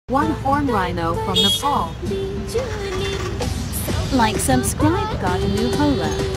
One horn rhino from Nepal. Like, subscribe, got a new hola.